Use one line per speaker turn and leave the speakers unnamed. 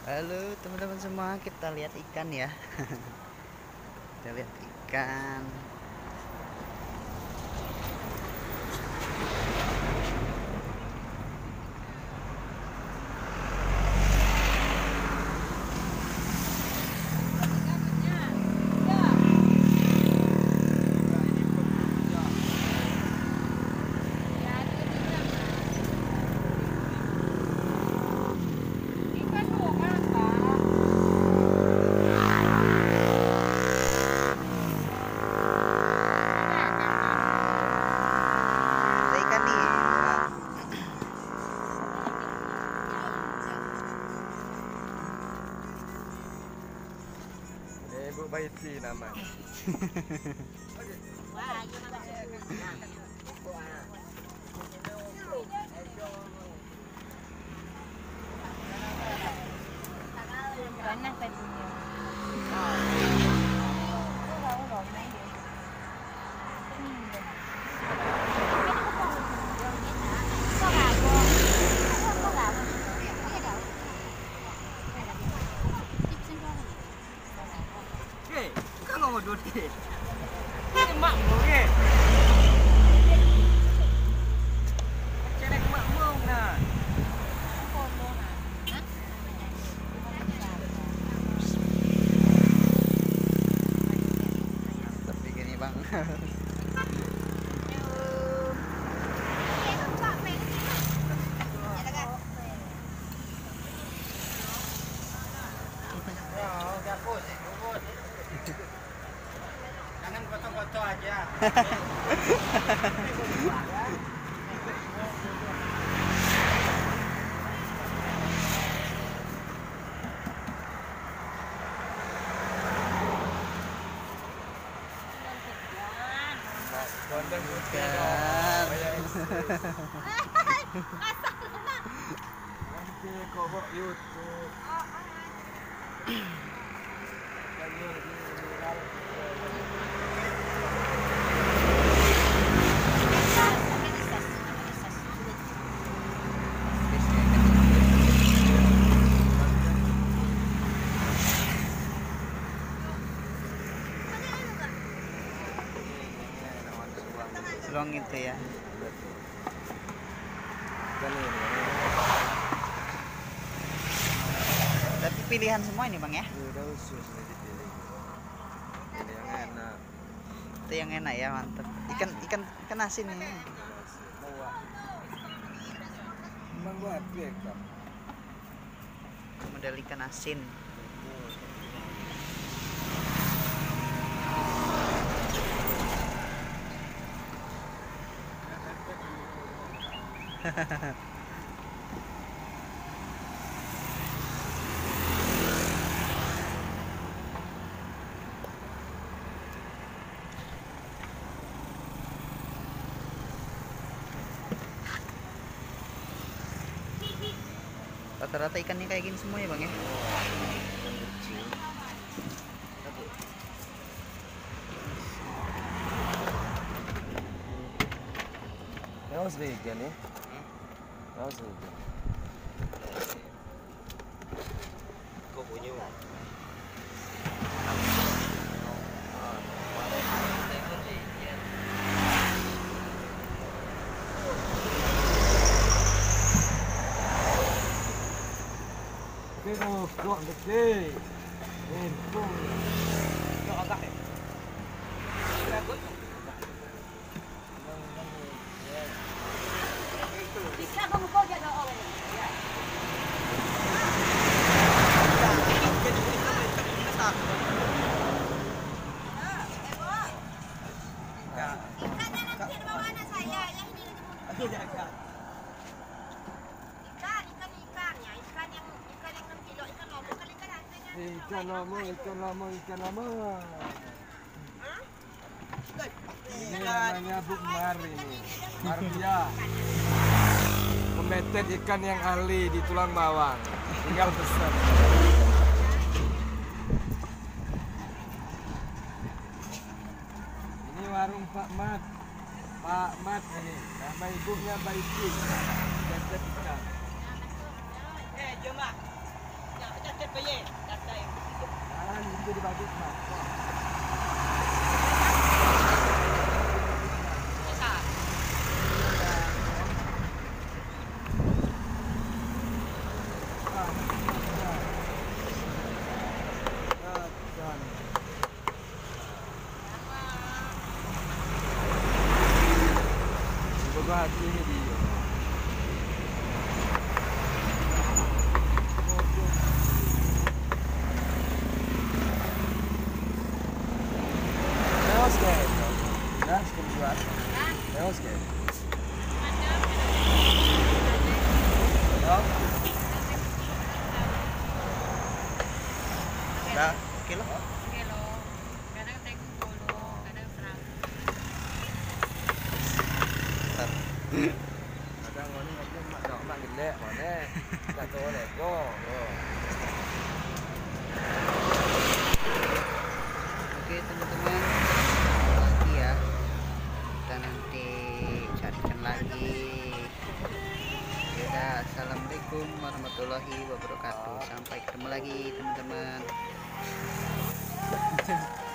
Halo teman-teman semua, kita lihat ikan ya. Kita lihat ikan. Ada ikan nih.
Ini Bu Baiti namanya.
Banyak tadinya.
Oke, kan mau duduk. Ini mak mau ke? Cerek mak mau nah.
Tapi gini bang.
Jangan foto-foto aja. Kondang
Ikan.
nanti kobok YouTube.
Seluang itu ya. Tapi pilihan semua ini bang ya.
Udah usus nih dipilih. Ini yang enak.
Itu yang enak ya, mantap. Ikan asin nih.
Bawa. Emang gua happy ya kak.
Model ikan asin. Rata-rata ikannya kayak gini semua ya bang ya.
Yang sudah ikan ya? Yang sudah ikan. Kau punya mau? Kok gede. Kok. Kok agak ya?
Bisa kamu kau jaga orang ya.
Ikannya nanti di bawah anak saya ya ini nanti mau ikan ikannya ikan yang 6 kilo ikan lomo kan ikan harganya
Ikan lama. Ini namanya Bu Mari nih. Marbia. Pemetet ikan yang ahli di tulang bawang. Tinggal pesan. Ini warung Pak Mat. Pak Mat ini. Nama ibunya Baiti. Pemetet ikan.
jom lah
Itu dibagi semua. Hati ini dia. Lewat ke, ya sekian. Lewat ke.
Dah kilo.
Kilo. Kadang teh 10, kadang 100.
Kadang ini aja mak gede mana. Tak tahu lego.
Oke teman-teman, lagi ya, kita nanti carikan lagi. Ya, assalamualaikum warahmatullahi wabarakatuh. Sampai ketemu lagi teman-teman.